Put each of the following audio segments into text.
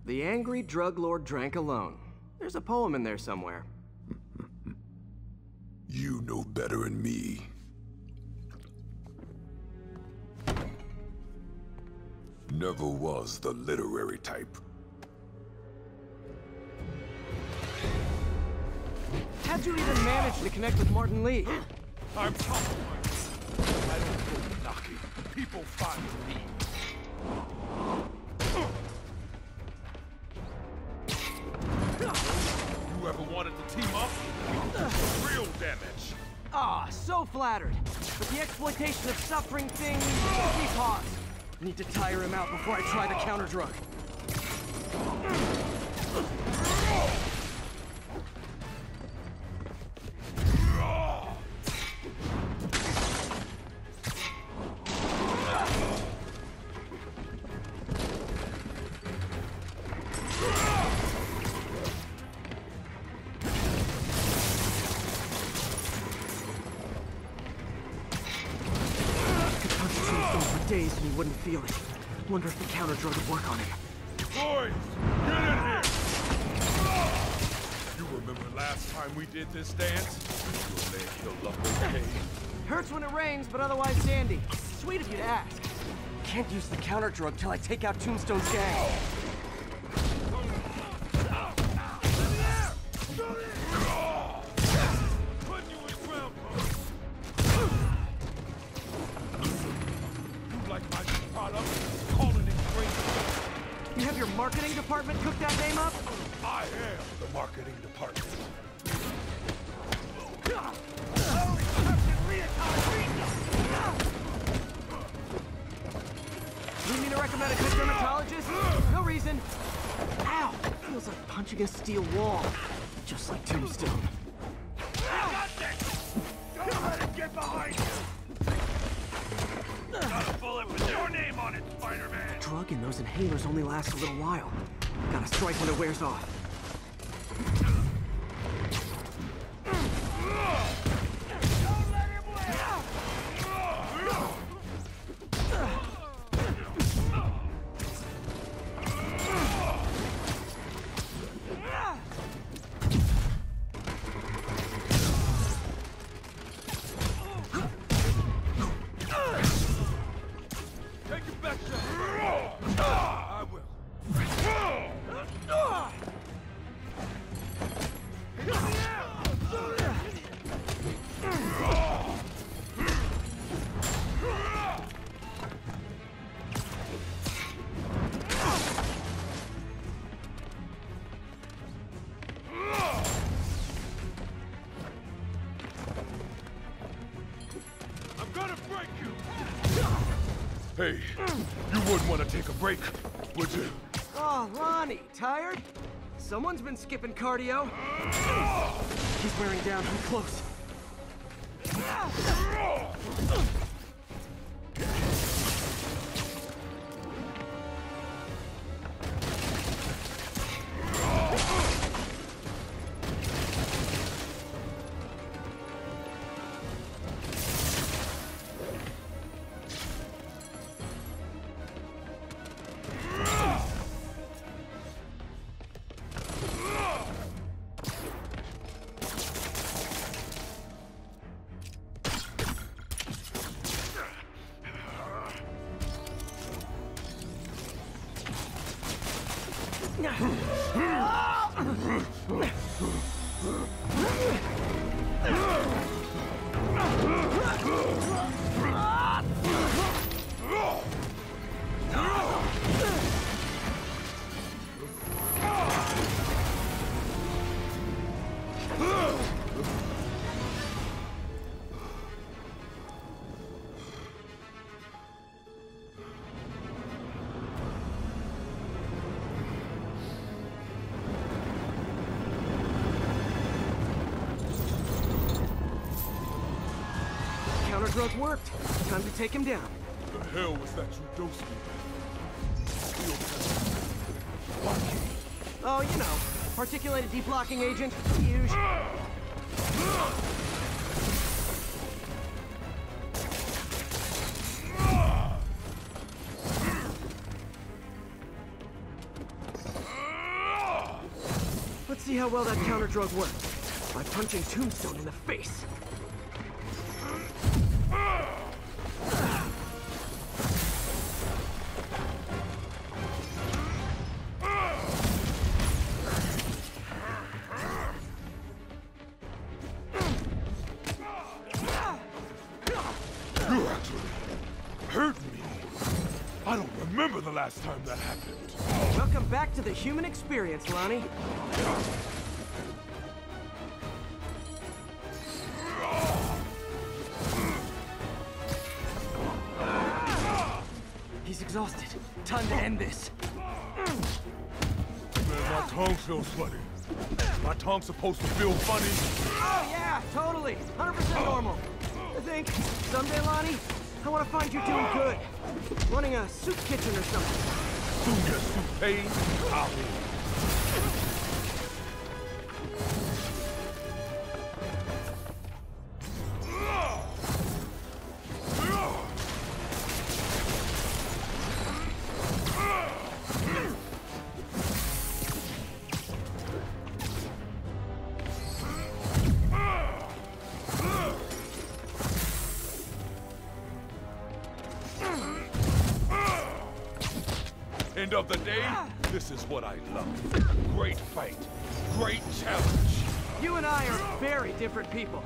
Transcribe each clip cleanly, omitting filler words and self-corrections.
The angry drug lord drank alone. There's a poem in there somewhere. You know better than me. Never was the literary type. How'd you even manage to connect with Martin Lee? I'm compromised. I don't go knocking. People find me. You ever wanted to team up? Real damage. Ah, so flattered. But the exploitation of suffering thing gives me pause. Need to tire him out before I try the counter drug. Days and he wouldn't feel it. Wonder if the counter drug would work on him. Boys, get in here! You remember last time we did this dance? Your leg healed up okay. Hurts when it rains, but otherwise dandy. Sweet of you to ask. Can't use the counter drug till I take out Tombstone's gang. You have your marketing department cook that name up? I am the marketing department. You mean to recommend a good dermatologist? No reason. Ow! Feels like punching a steel wall. Just like Tombstone. Don't let it get behind you! Got a bullet with your name on it, Spider-Man! The drug in those inhalers only lasts a little while. Gotta strike when it wears off. Don't let him win! Take it back, Jeff! I will. I'm gonna break you! Hey, you wouldn't want to take a break, would you? Oh, Ronnie, tired? Someone's been skipping cardio. He's wearing down. I'm close. Counter drug worked. Time to take him down. The hell was that you dosed me with? Oh, you know, articulated deblocking agent. Huge. Let's see how well that counter drug works. By punching Tombstone in the face. You actually hurt me. I don't remember the last time that happened. Welcome back to the human experience, Lonnie. He's exhausted. Time to end this. Man, my tongue feels funny. My tongue's supposed to feel funny. Oh yeah, totally. 100% normal. I think someday, Lonnie, I want to find you doing good. Running a soup kitchen or something. Soon your suit paid, I'll be. End of the day, this is what I love. Great fight, great challenge. You and I are very different people.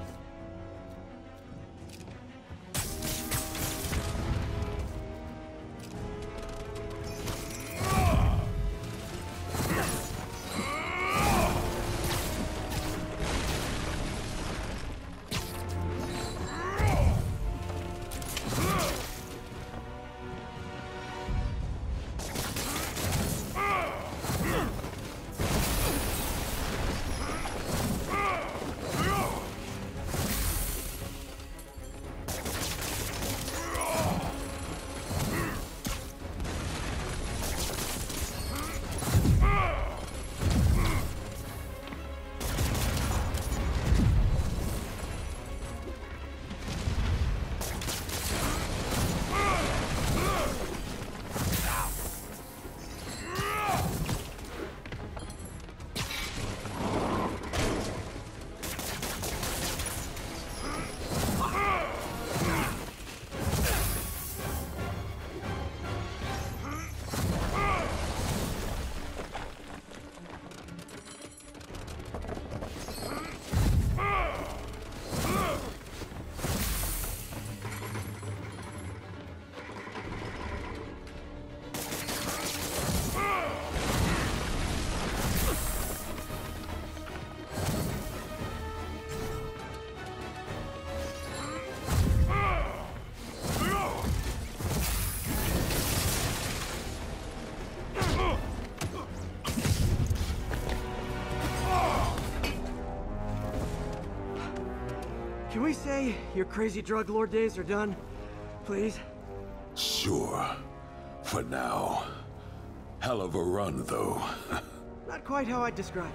Can we say your crazy drug lord days are done? Please? Sure. For now. Hell of a run, though. Not quite how I'd describe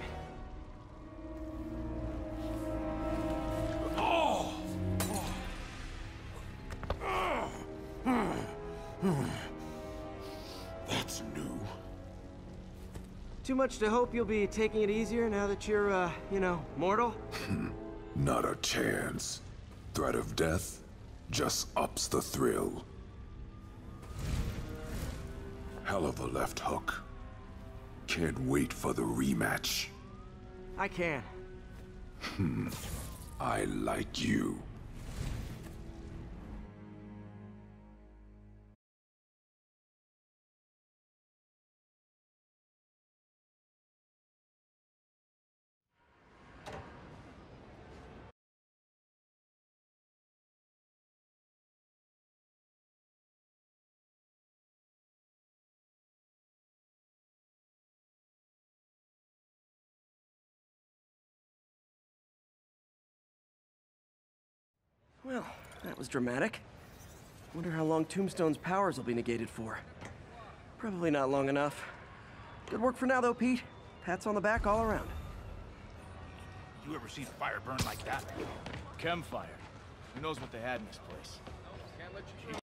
it. Oh! That's new. Too much to hope you'll be taking it easier now that you're, you know, mortal? Not a chance. Threat of death just ups the thrill. Hell of a left hook. Can't wait for the rematch. I can. I like you. Well, that was dramatic. Wonder how long Tombstone's powers will be negated for. Probably not long enough. Good work for now, though, Pete. Pats on the back all around. You ever seen fire burn like that? Chem fire. Who knows what they had in this place?